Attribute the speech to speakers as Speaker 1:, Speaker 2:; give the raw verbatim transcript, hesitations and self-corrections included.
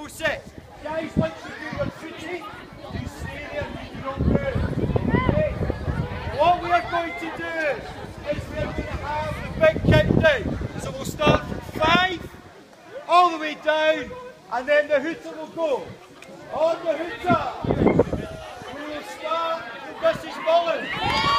Speaker 1: set. Guys, once you do your duty, you stay there and you don't move. Okay? What we are going to do is we are going to have the big countdown. So we'll start from five, all the way down, and then the hooter will go. On the hooter, we will start with Missus Mullen.